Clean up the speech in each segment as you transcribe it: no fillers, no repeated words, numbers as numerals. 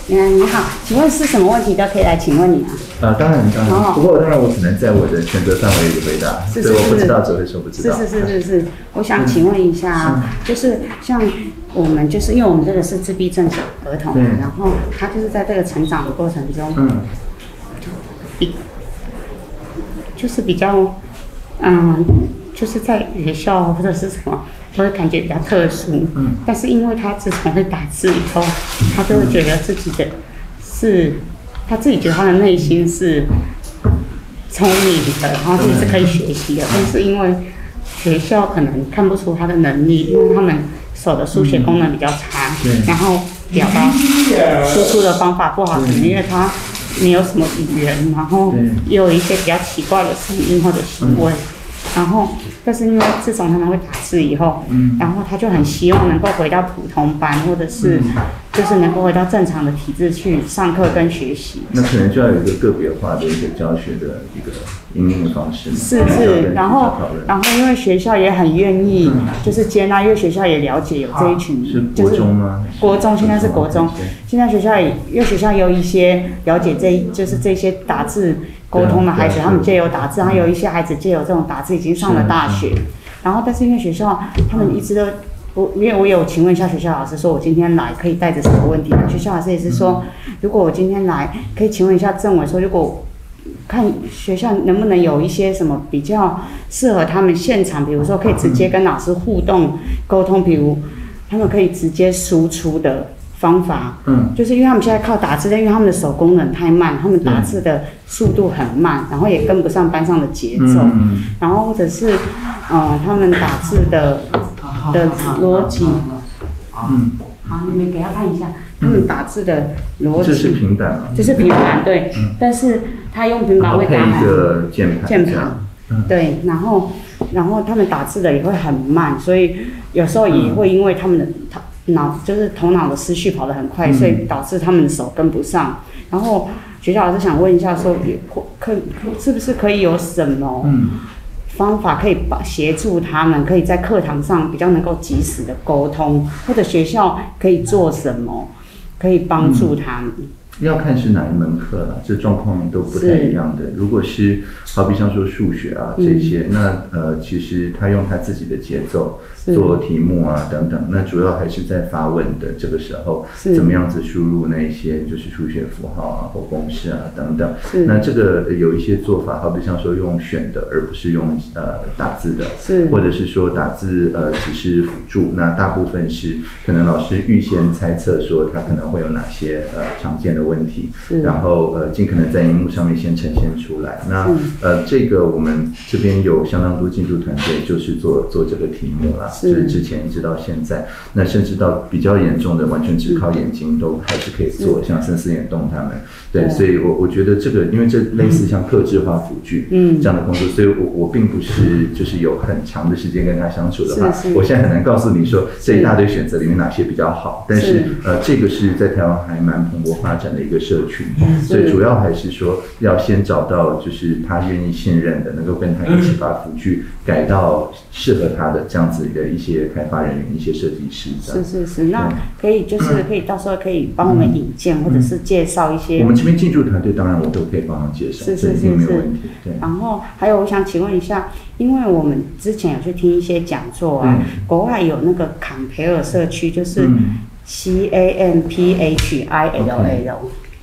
你好，请问是什么问题都可以来请问你啊？ 当然，不过当然我只能在我的权责范围里回答，所以我不知道只会说不知道。 是，我想请问一下，就是像我们就是因为我们这个是自闭症儿童，然后他就是在这个成长的过程中，就是比较，就是在学校或者是什么，都会感觉比较特殊。但是因为他自从会打字以后，他就会觉得自己的他自己觉得他的内心是聪明的，然后自己是可以学习的。但是因为学校可能看不出他的能力，因为他们手的书写功能比较差，然后表达输出的方法不好，可能因为他没有什么语言，然后也有一些比较奇怪的声音或者行为。然后，但是因为自从他们会打字以后，然后他就很希望能够回到普通班，或者是就是能够回到正常的体制去上课跟学习。 那可能就要有一个个别化的一个教学的一个引领的方式。 是，然后因为学校也很愿意就是接纳，因为学校也了解有这一群， 是国中吗？ 国中，现在是国中，现在学校也因为学校也有一些了解就是这些打字沟通的孩子，他们借由打字，然后有一些孩子借由这种打字已经上了大学，然后但是因为学校他们一直都因为我有请问一下学校老师，说我今天来可以带着什么问题？学校老师也是说，如果我今天来，可以请问一下政委说，如果看学校能不能有一些什么比较适合他们现场，比如说可以直接跟老师互动沟通，比如他们可以直接输出的方法，就是因为他们现在靠打字，因为他们的手功能太慢，他们打字的速度很慢，然后也跟不上班上的节奏，然后或者是他们打字的逻辑，好，你们给他看一下，他们打字的逻辑， 这是平板吗？ 这是平板，对，但是他用平板会打一个键盘， 对，然后他们打字的也会很慢，所以有时候也会因为他们的就是头脑的思绪跑得很快，所以导致他们的手跟不上。然后学校老师想问一下说，是不是可以有什么方法可以协助他们，可以在课堂上比较能够及时的沟通，或者学校可以做什么，可以帮助他们？ 要看是哪一门课了，这状况都不太一样的。如果是好比像说数学啊这些，那其实他用他自己的节奏做题目啊等等，那主要还是在发问的这个时候，怎么样子输入那一些就是数学符号啊或公式啊等等。那这个有一些做法，好比像说用选的，而不是用打字的，或者是说打字只是辅助，那大部分是可能老师预先猜测说他可能会有哪些常见的问题，然后尽可能在荧幕上面先呈现出来。那这个我们这边有相当多进驻团队就是做这个题目啦，就是之前一直到现在，那甚至到比较严重的完全只靠眼睛都还是可以做，像深思眼动他们，对，所以我觉得这个因为这类似像客制化辅具这样的工作，所以我并不是就是有很长的时间跟他相处的话，我现在很难告诉你说这一大堆选择里面哪些比较好，但是这个是在台湾还蛮蓬勃发展的一个社群，所以主要还是说要先找到就是他愿意信任的，能够跟他一起把辅具改到适合他的这样子的一些开发人员、一些设计师。 是，那可以就是可以到时候可以帮我们引荐或者是介绍一些。 我们这边进驻团队当然我都可以帮忙介绍，这一定没有问题。对。 然后还有我想请问一下，因为我们之前有去听一些讲座啊，国外有那个坎培尔社区，就是 CAMPHILL。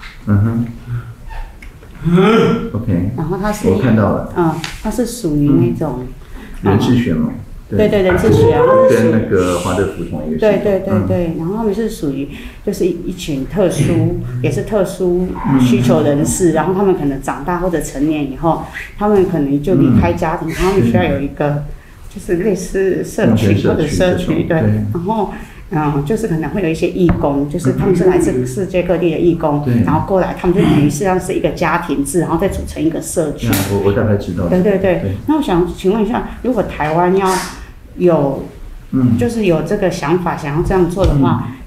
OK， 然后它是我看到了， 它是属于那种人智学嘛， 对，人智学， 跟那个华德福同一个系统， 对，然后他们是属于就是一群特殊也是特殊需求人士，然后他们可能长大或者成年以后，他们可能就离开家庭，他们需要有一个就是类似社区或者社区，对，然后。就是可能会有一些义工，就是他们是来自世界各地的义工，然后过来，他们就等于是像是一个家庭制，然后再组成一个社区。 我大概知道。 对。那我想请问一下，如果台湾要有，就是有这个想法，想要这样做的话，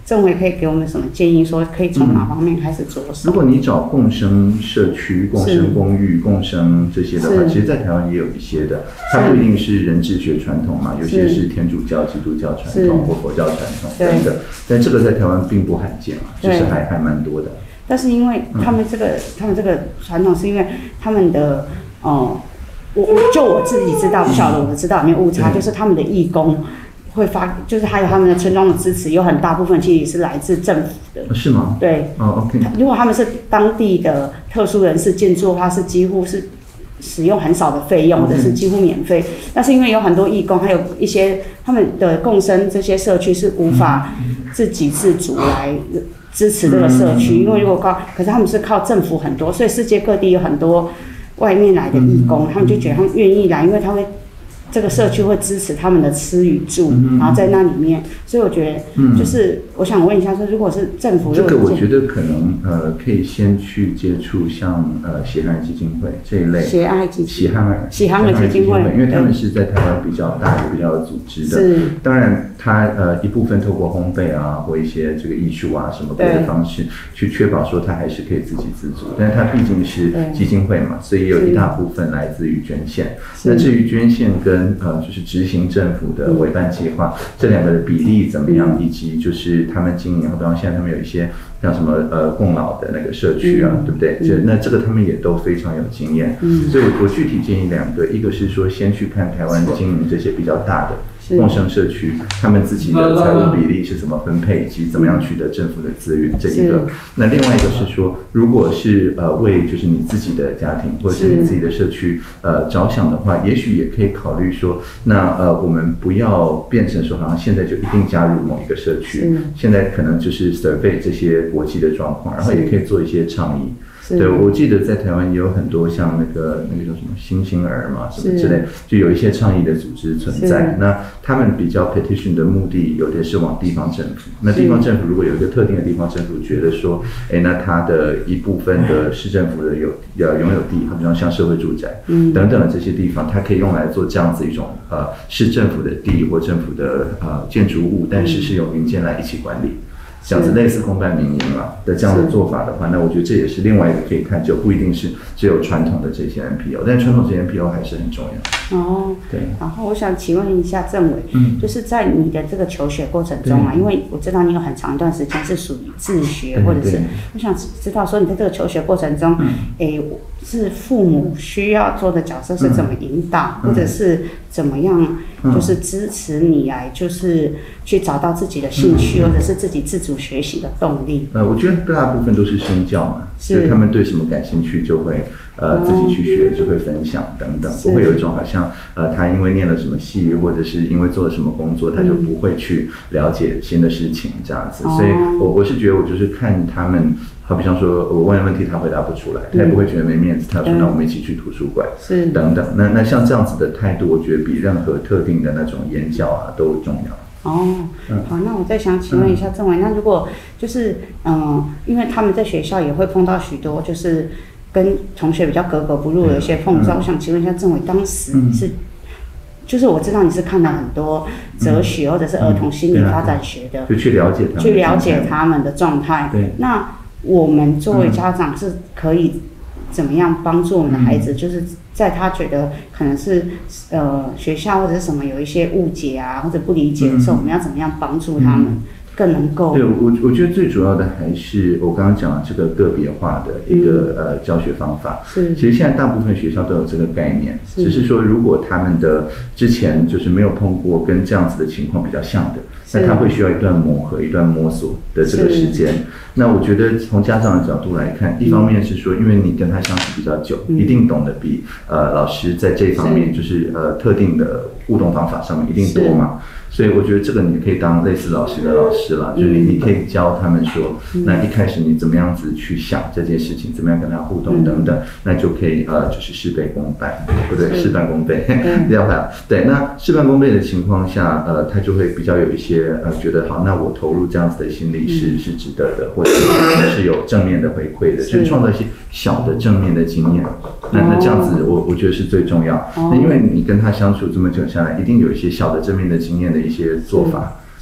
政委可以给我们什么建议，说可以从哪方面开始着手？ 如果你找共生社区、共生公寓、共生这些的话，其实在台湾也有一些的，它不一定是人智学传统嘛，有些是天主教、基督教传统或佛教传统等等，但这个在台湾并不罕见嘛，就是还蛮多的。 但是因为他们这个传统，是因为他们的我自己知道，不晓得我知道有没有误差，就是他们的义工会就是还有他们的村庄的支持，有很大部分其实是来自政府的。是吗？ 对。 OK。 如果他们是当地的特殊人士建筑的话，是几乎是使用很少的费用，或者是几乎免费。但是因为有很多义工，还有一些他们的共生这些社区是无法自给自足来支持这个社区，因为如果可是他们是靠政府很多，所以世界各地有很多外面来的义工，他们就觉得他们愿意来，因为这个社区会支持他们的吃与住，然后在那里面，所以我觉得就是我想问一下，说如果是政府， 这个我觉得可能可以先去接触像血汗基金会这一类，血汗基金会，因为他们是在台湾比较大也比较有组织的。是，当然它一部分透过烘焙啊或一些这个艺术啊什么别的方式去确保说它还是可以自给自足，但是它毕竟是基金会嘛，所以有一大部分来自于捐献。那至于捐献跟就是执行政府的委办计划，这两个的比例怎么样，以及就是他们经营，比方现在他们有一些像什么共老的那个社区啊，对不对？那这个他们也都非常有经验。所以我具体建议两个，一个是说先去看台湾经营这些比较大的共生社区，他们自己的财务比例是怎么分配，以及怎么样取得政府的资源，这一个。那另外一个是说，如果是为就是你自己的家庭或者是你自己的社区着想的话，也许也可以考虑说，那我们不要变成说好像现在就一定加入某一个社区，现在可能就是 survey 这些国际的状况，然后也可以做一些倡议。对，我记得在台湾也有很多像那个叫什么星星儿嘛，什么之类，就有一些倡议的组织存在。那他们比较 petition 的目的，有的是往地方政府。那地方政府如果有一个特定的地方政府觉得说，那他的一部分的市政府的拥有地，比方像社会住宅等等的这些地方，它可以用来做这样子一种市政府的地或政府的建筑物，但是是由民间来一起管理。这样子类似公办民营的这样的做法的话，那我觉得这也是另外一个可以看，就不一定是只有传统的这些 NPO， 但传统这些 NPO 还是很重要。对。然后我想请问一下政委，就是在你的这个求学过程中因为我知道你有很长一段时间是属于自学，或者是我想知道说你在这个求学过程中，是父母需要做的角色是怎么引导，或者是怎么样，就是支持你来就是去找到自己的兴趣，或者是自己自主学习的动力。 我觉得大部分都是身教嘛，就他们对什么感兴趣就会自己去学，就会分享等等，不会有一种好像他因为念了什么系，或者是因为做了什么工作，他就不会去了解新的事情这样子。所以我是觉得我就是看他们。好比像说，我问的问题他回答不出来，他也不会觉得没面子，他说那我们一起去图书馆，等等。那像这样子的态度，我觉得比任何特定的那种言教都重要。 好，那我再想请问一下政委，那如果就是因为他们在学校也会碰到许多就是跟同学比较格格不入的一些碰撞，我想请问一下政委，当时是就是我知道你是看了很多哲学或者是儿童心理发展学的， 就去了解他们的状态。 对， 那我们作为家长是可以怎么样帮助我们的孩子，就是在他觉得可能是学校或者是什么有一些误解啊或者不理解的时候，我们要怎么样帮助他们更能够？ 对，我觉得最主要的还是我刚刚讲的这个个别化的一个教学方法。其实现在大部分学校都有这个概念，只是说如果他们的之前就是没有碰过跟这样子的情况比较像的，那他会需要一段磨合、一段摸索的这个时间。那我觉得从家长的角度来看，一方面是说，因为你跟他相处比较久，一定懂得比老师在这方面就是特定的互动方法上面一定多嘛。所以我觉得这个你可以当类似老师的老师啦，就是你可以教他们说，那一开始你怎么样子去想这件事情，怎么样跟他互动等等，那就可以就是事倍功半，不对，事半功倍，这样吧？对，那事半功倍的情况下，他就会比较有一些觉得好，那我投入这样子的心力是值得的，或者是有正面的回馈的，就是创造一些小的正面的经验。那这样子我觉得是最重要。那因为你跟他相处这么久下来，一定有一些小的正面的经验的一些做法，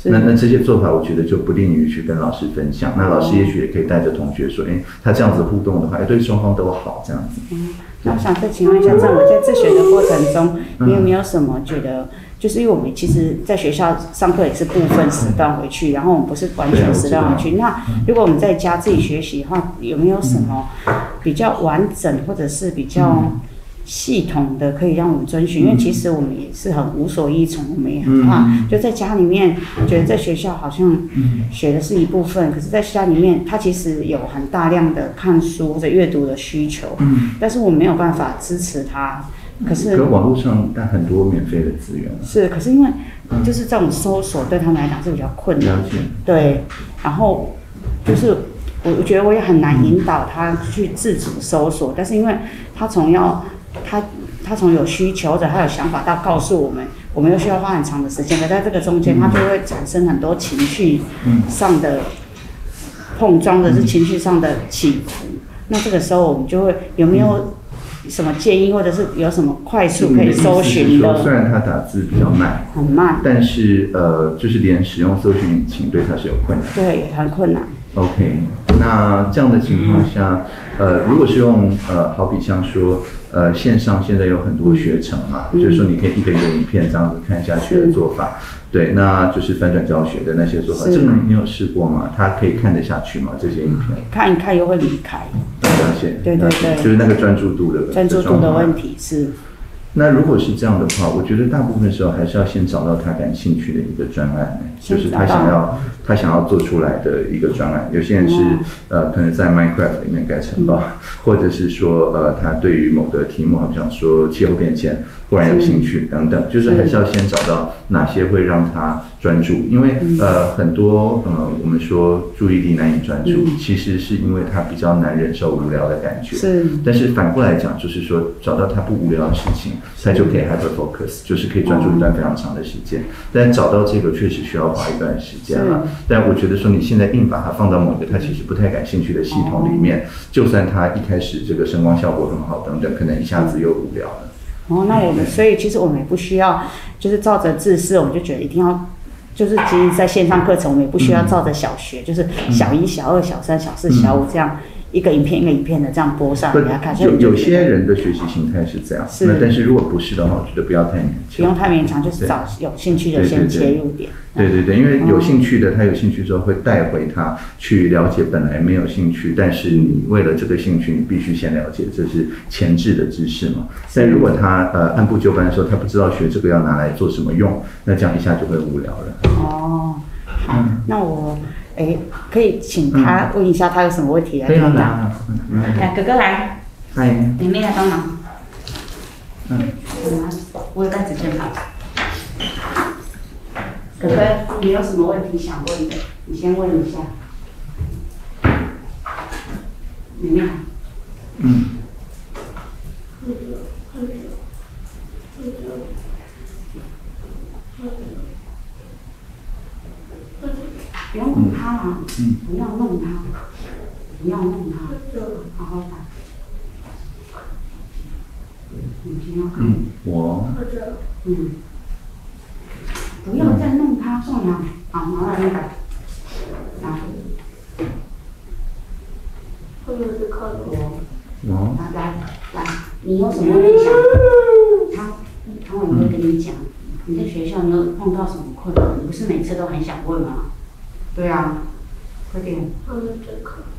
那这些做法，我觉得就不利于去跟老师分享。那老师也许也可以带着同学说，他这样子互动的话，对双方都好这样子。 那我想再请问一下，在我在自学的过程中，你有没有什么觉得？就是因为我们其实在学校上课也是部分时段回去，然后我们不是完全时段回去。那如果我们在家自己学习的话，有没有什么比较完整或者是比较系统的可以让我们遵循？因为其实我们也是很无所依从，我们也很怕就在家里面觉得在学校好像学的是一部分，可是在家里面他其实有很大量的看书或者阅读的需求，但是我没有办法支持他。可是网络上但很多免费的资源是，可是因为就是这种搜索对他们来讲是比较困难，对，然后就是我觉得我也很难引导他去自主搜索，但是因为他从有需求或者他有想法到告诉我们又需要花很长的时间，可在这个中间他就会产生很多情绪上的碰撞，或者是情绪上的起伏。那这个时候我们就会有没有什么建议，或者是有什么快速可以搜寻的？ 虽然他打字比较慢， 很慢， 但是就是连使用搜寻引擎对他是有困难， 对，很困难。 OK， 那这样的情况下，如果是用好比像说线上现在有很多学程嘛，就是说你可以一个影片这样子看下去的做法，对，那就是翻转教学的那些做法，这个你有试过吗？他可以看得下去吗？这些影片看一看又会离开。对， 就是那个专注度的问题是。 那如果是这样的话，我觉得大部分时候还是要先找到他感兴趣的一个专案，就是他想要做出来的一个专案。有些人是可能在 Minecraft 里面盖城堡，或者是说他对于某个题目，好像说气候变迁忽然有兴趣等等，就是还是要先找到哪些会让他专注，因为很多我们说注意力难以专注，其实是因为他比较难忍受无聊的感觉。是，但是反过来讲，就是说找到他不无聊的事情，他就可以 hyper focus， 就是可以专注一段非常长的时间。但找到这个确实需要花一段时间了。但我觉得说你现在硬把它放到某个他其实不太感兴趣的系统里面，就算他一开始这个声光效果很好等等，可能一下子又无聊了。 那我们所以其实我们也不需要就是照着制式，我们就觉得一定要。就是其实在线上课程，我们也不需要照着小学，就是小一、小二、小三、小四、小五这样一个影片的这样播上给他看。 有些人的学习形态是这样，但是如果不是的话，我觉得不要太勉强。 不用太勉强，就是找有兴趣的先切入点。 对，因为有兴趣的，他有兴趣之后会带回他去了解本来没有兴趣，但是你为了这个兴趣，你必须先了解，这是前置的知识嘛。但如果他按部就班的时候，他不知道学这个要拿来做什么用，那这样一下就会无聊了。 好，那我可以请他问一下他有什么问题来问答。来，哥哥来，妹妹来帮忙。我有带纸卷卡。哥哥，你有什么问题想问的？你先问一下。妹妹。不要弄他啦，不要弄他，好好打。你先要看。我。不要再弄他，宋阳。好，拿来那个。拿。后面是靠我。来，你有什么问题想？他会跟你讲，你在学校你有碰到什么困难？你不是每次都很想问吗？对啊，快点。他们在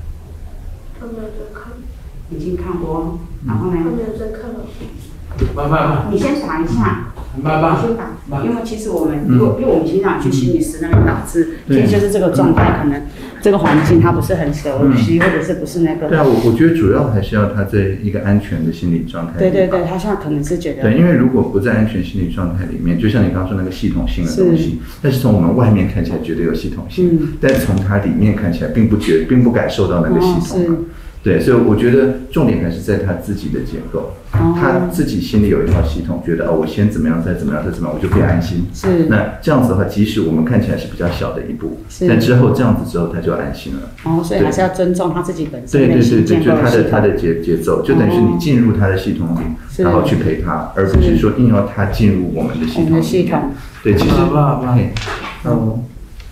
看。已经看过，然后呢？他们在看了。爸，你先打一下。爸，先打，因为其实我们因为我们经常去心理师那边打字，其实就是这个状态，可能这个环境他不是很熟悉，或者是不是那个。 对啊，我觉得主要还是要他在一个安全的心理状态。 对，他现在可能是觉得。 对，因为如果不在安全心理状态里面，就像你刚刚说那个系统性的东西，但是从我们外面看起来觉得有系统性，但从它里面看起来并不感受到那个系统。对，所以我觉得重点还是在他自己的结构，他自己心里有一套系统，觉得我先怎么样，再怎么样，我就可以安心。是，那这样子的话，即使我们看起来是比较小的一步，但之后这样子之后，他就安心了。所以还是要尊重他自己本身内心建构的系统。 就他的节奏，就等于是你进入他的系统里，然后去陪他，而不是说硬要他进入我们的系统里面。对，其实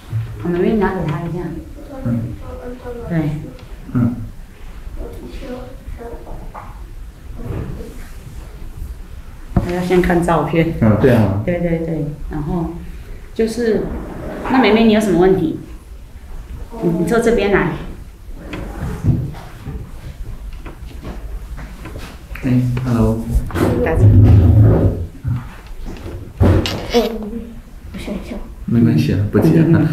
我们妹拿给他一下。对。还要先看照片。 对啊。 对对对，然后就是，那妹妹你有什么问题？你坐这边来。 Hello。 打字。 我想一下。 没关系啊，不急啊。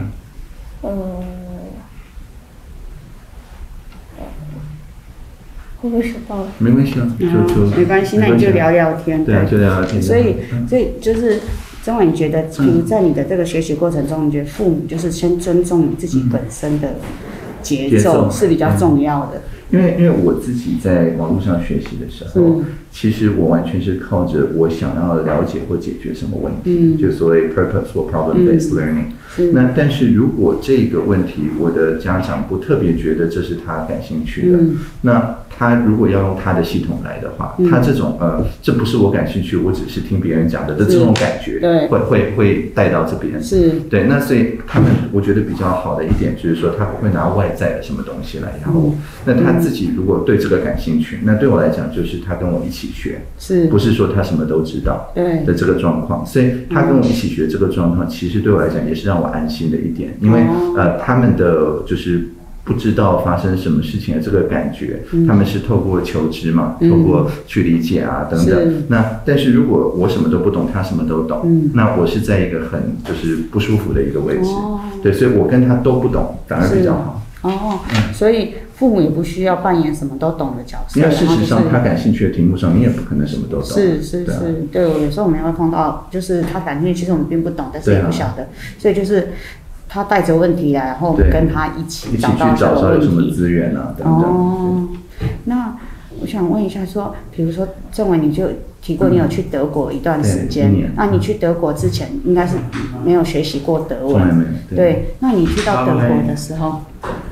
会不会收到了？ 没关系啊， 没关系，那你就聊聊天。 对啊，就聊聊天。 所以就是钟伟，你觉得，比如在你的这个学习过程中，你觉得父母就是先尊重你自己本身的节奏是比较重要的。 因为我自己在网络上学习的时候，其实我完全是靠着我想要了解或解决什么问题，就所谓 purpose 或 problem-based learning。那但是如果这个问题我的家长不特别觉得这是他感兴趣的，那他如果要用他的系统来的话，他这种这不是我感兴趣，我只是听别人讲的这种感觉，会带到这边。对，那所以他们我觉得比较好的一点就是说，他不会拿外在的什么东西来压我。那他自己如果对这个感兴趣，那对我来讲就是他跟我一起学，不是说他什么都知道的这个状况。所以他跟我一起学这个状况，其实对我来讲也是让我安心的一点，因为他们的就是不知道发生什么事情的这个感觉，他们是透过求知嘛，透过去理解啊等等。那但是如果我什么都不懂，他什么都懂，那我是在一个很就是不舒服的一个位置。对，所以我跟他都不懂，反而比较好。 所以父母也不需要扮演什么都懂的角色。 因为事实上，他感兴趣的题目上，你也不可能什么都懂。 是，对，有时候我们也会碰到，就是他感兴趣，其实我们并不懂，但是也不晓得，所以就是他带着问题来，然后我们跟他一起找到这个问题。 有什么资源啊等等。 那我想问一下，说，比如说郑伟，你就提过你有去德国一段时间，那你去德国之前应该是没有学习过德文，对？那你去到德国的时候，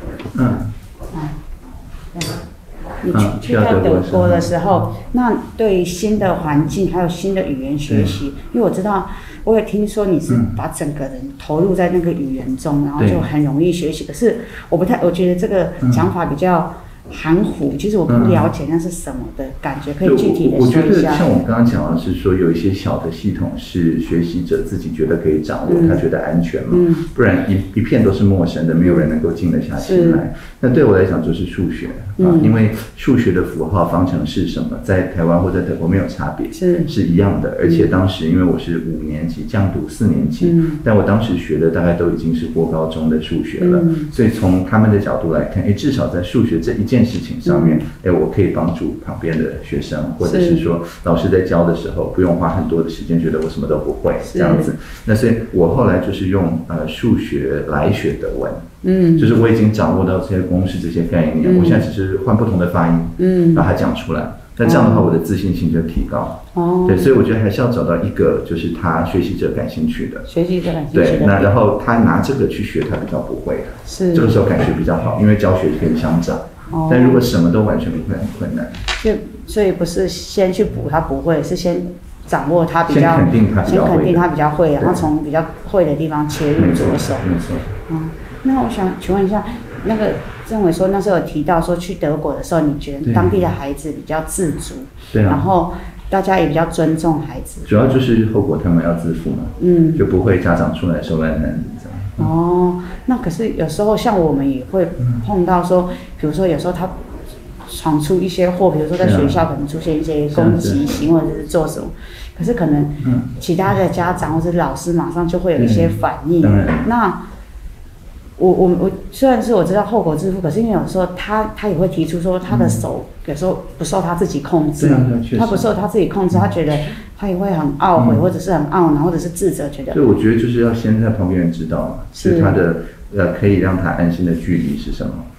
你去到德国的时候，那对于新的环境还有新的语言学习，因为我知道，我也听说你是把整个人投入在那个语言中，然后就很容易学习。可是我觉得这个讲法比较含糊，其实我不了解那是什么的感觉，可以具体的说一下。 我觉得像我刚刚讲的是说，有一些小的系统是学习者自己觉得可以掌握，他觉得安全嘛，不然一片都是陌生的，没有人能够静得下心来。那对我来讲就是数学因为数学的符号方程式什么，在台湾或在德国没有差别，是一样的。而且当时因为我是5年级降读4年级，但我当时学的大概都已经是国高中的数学了，所以从他们的角度来看，至少在数学这一件事情上面，我可以帮助旁边的学生，或者是说老师在教的时候不用花很多的时间，觉得我什么都不会这样子。那所以我后来就是用数学来学德文，就是我已经掌握到这些公式、这些概念，我现在只是换不同的发音，把它讲出来。那这样的话，我的自信心就提高。对，所以我觉得还是要找到一个就是他学习者感兴趣的，对，那然后他拿这个去学，他比较不会的，这个时候感觉比较好，因为教学可以相长。但如果什么都完全不会，很困难。 所以不是先去补他不会，是先掌握他比较， 先肯定他比较会，然后从比较会的地方切入着手。 没错。 那我想请问一下，那个郑伟说那时候有提到说去德国的时候，你觉得当地的孩子比较自主，然后大家也比较尊重孩子。 主要就是后果他们要自负嘛，就不会家长出来收烂摊子。 那可是有时候像我们也会碰到说，比如说有时候他闯出一些祸，比如说在学校可能出现一些攻击行为，或者是做什么，可是可能其他的家长或者老师马上就会有一些反应。那我虽然是我知道后果自负，可是因为有时候他也会提出说他的手有时候不受他自己控制，他不受他自己控制，他觉得他也会很懊悔，或者是很懊恼，或者是自责，觉得。 所以我觉得就是要先在旁边人知道嘛，是他的可以让他安心的距离是什么。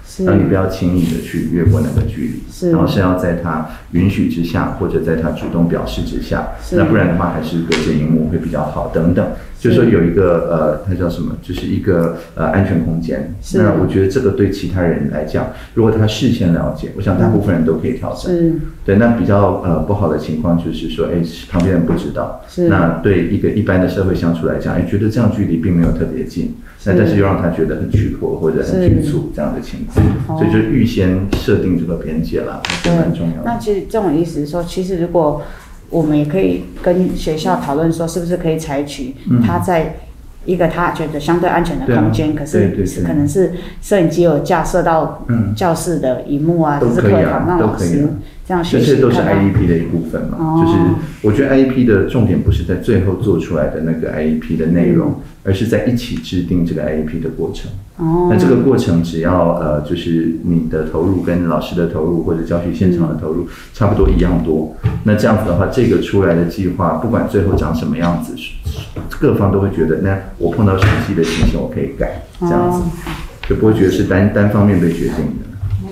是， 然后你不要轻易的去越过那个距离，然后是要在他允许之下，或者在他主动表示之下，那不然的话还是隔着荧幕会比较好等等。就是说有一个它叫什么，就是一个安全空间。那我觉得这个对其他人来讲，如果他事先了解，我想大部分人都可以调整。对，那比较不好的情况就是说，旁边人不知道，那对一个一般的社会相处来讲，觉得这样距离并没有特别近，那但是又让他觉得很曲迫或者很局促这样的情况，所以就预先设定这个边界啦，还是蛮重要的。 那其实这种意思是说，其实如果我们也可以跟学校讨论说，是不是可以采取他在一个他觉得相对安全的空间，可是可能是摄影机有架设到教室的荧幕啊，就是课堂让老师这样学习。 这些都是 IEP 的一部分嘛，就是我觉得 IEP 的重点不是在最后做出来的那个 IEP 的内容，而是在一起制定这个 IEP 的过程。那这个过程只要就是你的投入跟老师的投入或者教学现场的投入差不多一样多，那这样子的话，这个出来的计划不管最后长什么样子，各方都会觉得那我碰到实际的情形我可以改，这样子就不会觉得是单方面被决定的。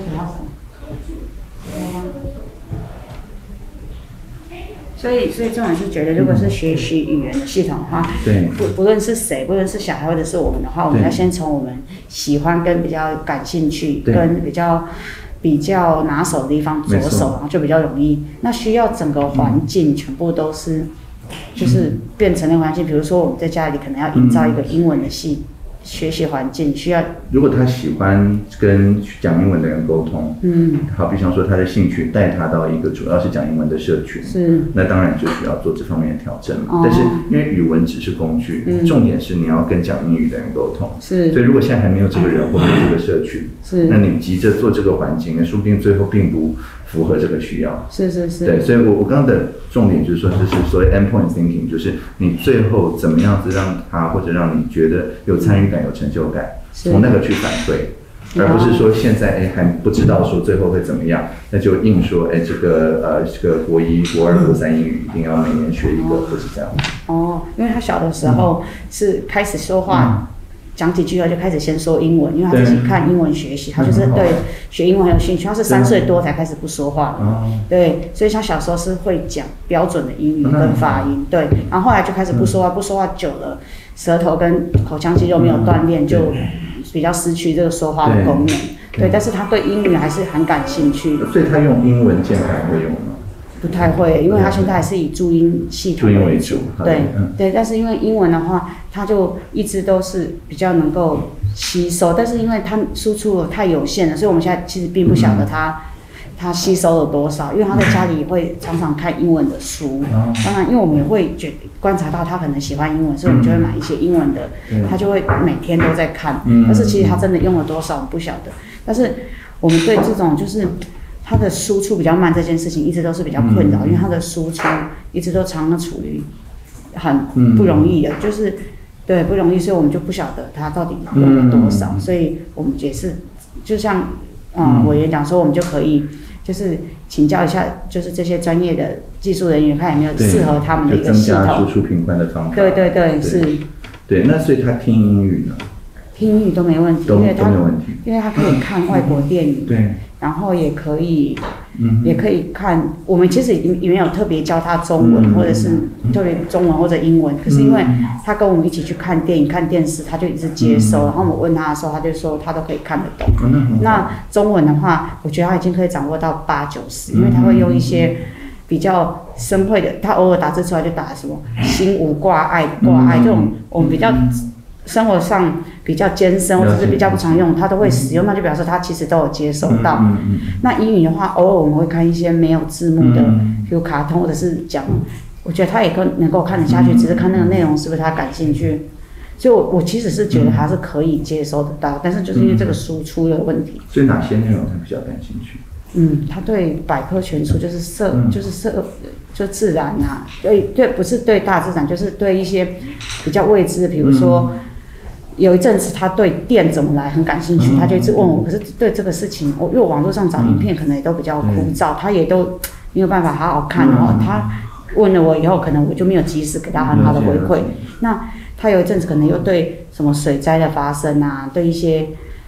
所以这种是觉得，如果是学习语言的系统的话，不论是谁，不论是小孩或者是我们的话，我们要先从我们喜欢跟比较感兴趣跟比较拿手的地方着手，然后就比较容易。那需要整个环境全部都是，就是变成那个环境。比如说我们在家里可能要营造一个英文的学习环境，需要。 如果他喜欢跟讲英文的人沟通，好比方说他的兴趣带他到一个主要是讲英文的社群，那当然就需要做这方面的调整嘛。但是因为语文只是工具，重点是你要跟讲英语的人沟通，所以如果现在还没有这个人或者这个社群，那你急着做这个环境，那说不定最后并不符合这个需要。对，所以我刚刚的重点就是说，就是所谓 endpoint thinking， 就是你最后怎么样子让他或者让你觉得有参与感、有成就感，从那个去反馈，而不是说现在还不知道说最后会怎么样，那就硬说这个国一、国二、国三英语一定要每年学一个，或是这样。 因为他小的时候是开始说话。讲几句后就开始先说英文，因为他自己看英文学习，他就是对学英文很有兴趣。他是3岁多才开始不说话的，对，所以他小时候是会讲标准的英语跟发音，对。然后后来就开始不说话，不说话久了，舌头跟口腔肌肉没有锻炼，就比较失去这个说话的功能，对。但是他对英语还是很感兴趣， 所以他用英文键盘会用吗？ 不太会，因为他现在还是以注音系统为主，对。但是因为英文的话，他就一直都是比较能够吸收，但是因为他输出太有限了，所以我们现在其实并不晓得他吸收了多少，因为他在家里也会常常看英文的书，当然因为我们也会观察到他可能喜欢英文，所以我们就会买一些英文的，他就会每天都在看，但是其实他真的用了多少我们不晓得，但是我们对这种就是他的输出比较慢这件事情一直都是比较困扰，因为他的输出一直都常常处于很不容易的，就是对不容易，所以我们就不晓得他到底用了多少，所以我们也是就像委员讲说，我们就可以就是请教一下，就是这些专业的技术人员，看有没有适合他们的一个系统， 增加输出频宽的方法。 对，是。 对，那所以他听英语呢？ 听英语都没问题，因为他可以看外国电影， 对， 然后也可以看。我们其实也没有特别教他中文，或者是特别中文或者英文，可是因为他跟我们一起去看电影、看电视，他就一直接收。然后我们问他的时候，他就说他都可以看得懂。那中文的话，我觉得他已经可以掌握到8、90，因为他会用一些比较深会的，他偶尔打字出来就打什么心无挂碍这种我们比较生活上比较艰深或者是比较不常用，他都会使用，那就表示他其实都有接收到。那英语的话，偶尔我们会看一些没有字幕的，比如卡通或者是讲，我觉得他也能够看得下去，只是看那个内容是不是他感兴趣。所以我其实是觉得他是可以接收得到，但是就是因为这个输出的问题。 所以哪些内容他比较感兴趣？ 他对百科全书就是就自然啊，对，不是对大自然，就是对一些比较未知的，比如说。有一阵子他对电怎么来很感兴趣，他就一直问我。可是对这个事情，因为我网络上找影片可能也都比较枯燥，他也都没有办法好好看。然后他问了我以后，可能我就没有及时给他很好的回馈。那他有一阵子可能又对什么水灾的发生啊，对一些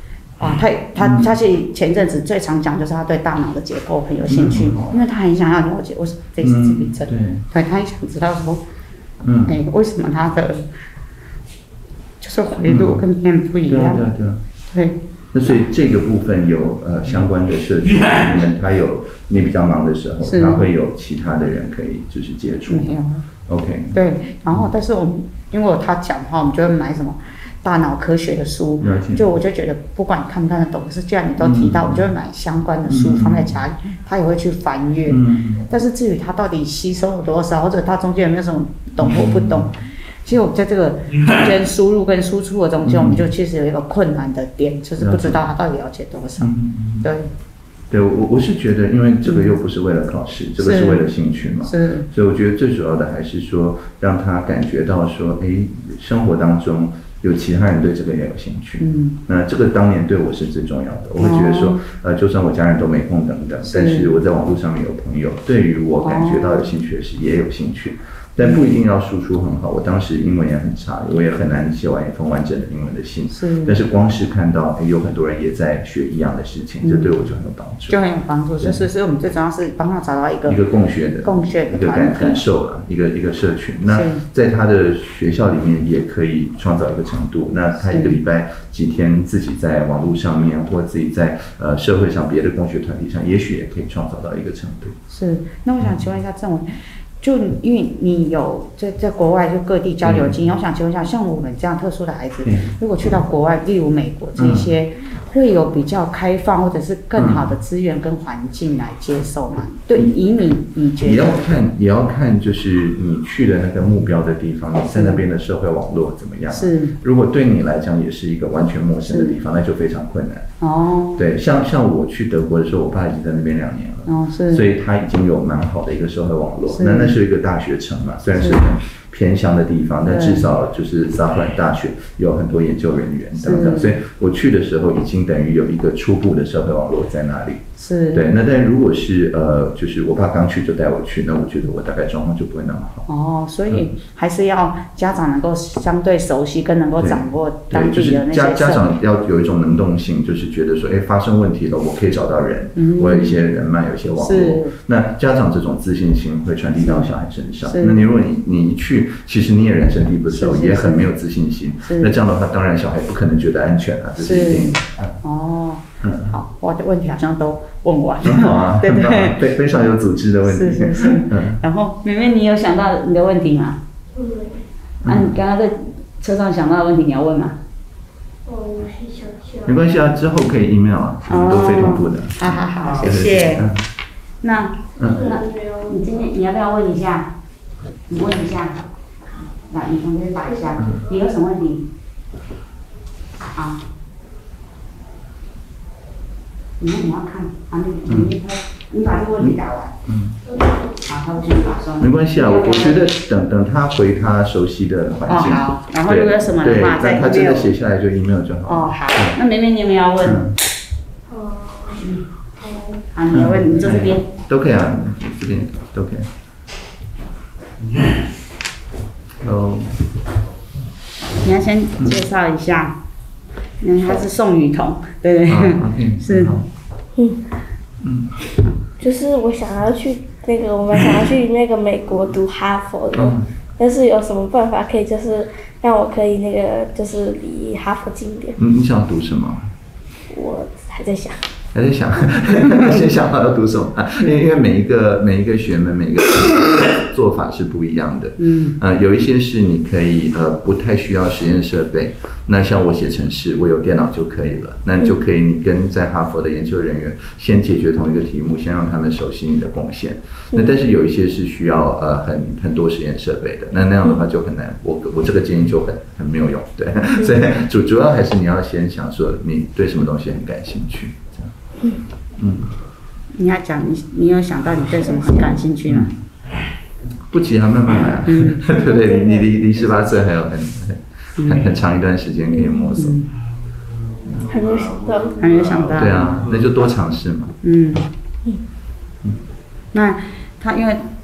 啊，他是前阵子最常讲，就是他对大脑的结构很有兴趣，因为他很想要了解为什么这是自闭症，对，他也想知道说，为什么他的就是回路跟别人不一样，对。 那所以这个部分有相关的社区，你比较忙的时候，他会有其他的人可以就是接触。 没有。 OK。 对，然后但是我们因为他讲的话，我们就会买什么大脑科学的书，就我就觉得不管你看不看得懂，可是既然你都提到，我就会买相关的书放在家里，他也会去翻阅。但是至于他到底吸收了多少，或者他中间有没有什么懂或不懂？其实我在这个中间输入跟输出的中间，我们就其实有一个困难的点，就是不知道他到底了解多少。 对，我是觉得，因为这个又不是为了考试，这个是为了兴趣嘛，所以我觉得最主要的还是说，让他感觉到说，生活当中有其他人对这个也有兴趣。那这个当年对我是最重要的，我会觉得说，就算我家人都没空等等，但是我在网络上面有朋友，对于我感觉到有兴趣的事也有兴趣。但不一定要输出很好，我当时英文也很差，我也很难写完一封完整的英文的信。但是光是看到有很多人也在学一样的事情，这对我就很有帮助。 就很有帮助，所以我们最主要是帮他找到一个共学的一个感受了，一个社群。那在他的学校里面也可以创造一个程度。那他一个礼拜几天自己在网络上面，或自己在社会上别的共学团体上，也许也可以创造到一个程度。 是，那我想请问一下郑文。就因为你有在国外就各地交流经验，我想请问一下，像我们这样特殊的孩子，如果去到国外，例如美国这些，会有比较开放或者是更好的资源跟环境来接受吗？对，以你觉得也要看，就是你去的那个目标的地方，你在那边的社会网络怎么样？如果对你来讲也是一个完全陌生的地方，那就非常困难。对，像我去德国的时候，我爸已经在那边2年了，所以他已经有蛮好的一个社会网络。那是一个大学城嘛，虽然是很偏乡的地方，但至少就是萨普兰大学有很多研究人员等等，所以我去的时候已经等于有一个初步的社会网络在那里。对，那但如果是就是我爸刚去就带我去，那我觉得我大概状况就不会那么好。所以还是要家长能够相对熟悉跟能够掌握当地的那些家长要有一种能动性，就是觉得说，发生问题了，我可以找到人，我有一些人脉，有一些网络。那家长这种自信心会传递到小孩身上。那你如果你一去，其实你也人生地不熟，也很没有自信心。那这样的话，当然小孩不可能觉得安全啊，这是一定的。 好，我的问题好像都问完了。 很好啊，对，非常有组织的问题。 是。然后妹妹，你有想到你的问题吗？你刚刚在车上想到的问题，你要问吗？ 我是想笑。 没关系啊，之后可以 email 啊，都非同步的。 好，谢谢。那你今天你要不要问一下？你问一下。来，你从这边打一下。你有什么问题？好。你要看，你把这个问题打完。好，他会先打算。 没关系啊，我觉得等他回他熟悉的环境。 好，然后如果有什么的话，再 email。 他真的写下来就 email 就好。 好，那绵绵你有没有要问？好，你要问，你坐这边。 都可以啊，这边都可以。 你要先介绍一下。他是宋雨桐，对，是。 就是我想要去我们想要去美国读哈佛的，但是有什么办法可以就是让我可以就是离哈佛近一点？ 你想读什么？ 我还在想。 先想好要读什么因为每一个学门每一个做法是不一样的。有一些是你可以不太需要实验设备，那像我写程式，我有电脑就可以了，那就可以你跟在哈佛的研究人员先解决同一个题目，先让他们熟悉你的贡献。那但是有一些是需要很多实验设备的，那样的话就很难。我这个建议就很没有用，对。所以主要还是你要先想说你对什么东西很感兴趣。 你要讲你有想到你对什么很感兴趣吗？ 不急啊，慢慢来。对不对？你离18岁还有很长一段时间可以摸索。 还没有想到。 对啊，那就多尝试嘛。 那他因为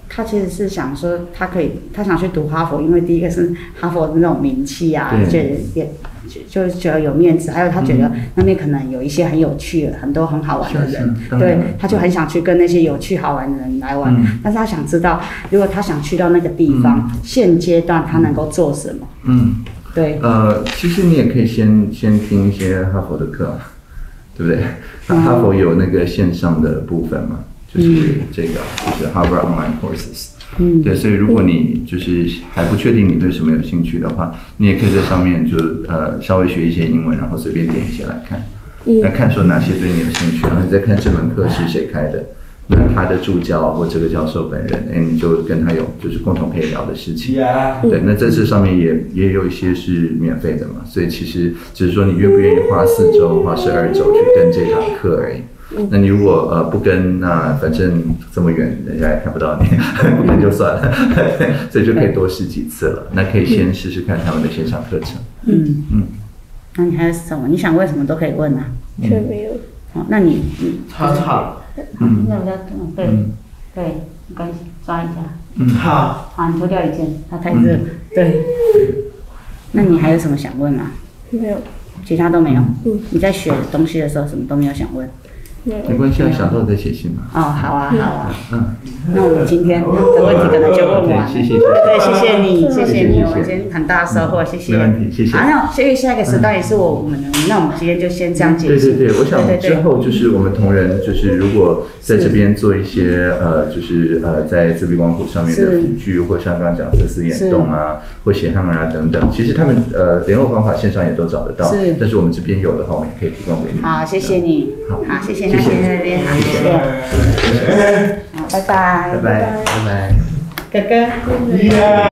他其实是想说，他想去读哈佛，因为第一个是哈佛的那种名气啊，觉得就觉得有面子，还有他觉得那边可能有一些很有趣的、很多很好玩的人，对，他就很想去跟那些有趣好玩的人来玩。但是他想知道，如果他想去到那个地方，现阶段他能够做什么？对。 其实你也可以先听一些哈佛的课，对不对？哈佛有那个线上的部分嘛，就是这个就是 Harvard Online Courses。对，所以如果你就是还不确定你对什么有兴趣的话，你也可以在上面就稍微学一些英文，然后随便点一些来看，来看说哪些对你有兴趣，然后你再看这门课是谁开的，那他的助教或这个教授本人，你就跟他有就是共同可以聊的事情。对，那在这上面也有一些是免费的嘛，所以其实只是说你愿不愿意花4周、花12周去跟这堂课而已。那你如果不跟，那反正这么远，人家也看不到你，不跟就算了，所以就可以多试几次了。那可以先试试看他们的线上课程。 那你还有什么？你想问什么都可以问啊。 却没有。 那你好。 那我要对，没关系，抓一下。 好。 好，你脱掉一件，它太热。对。那你还有什么想问吗？ 没有。 其他都没有。你在学东西的时候，什么都没有想问。 没关系，想到再写信嘛。 好啊。那我们今天的问题可能就问完。 谢谢。 对，谢谢你，我们今天很大的收获，谢谢。 没问题，谢谢。 那下一个时段也是我们的，那我们今天就先这样结束。 对，我想之后就是我们同仁就是如果在这边做一些就是在自闭光谱上面的辅具，或像刚刚讲色丝眼动啊，或血汗啊等等，其实他们联络方法线上也都找得到，但是我们这边有的话，我们也可以提供给你。 好，谢谢你。好，谢谢。那先在这边，好，谢谢。好，拜拜。 拜拜。 哥哥。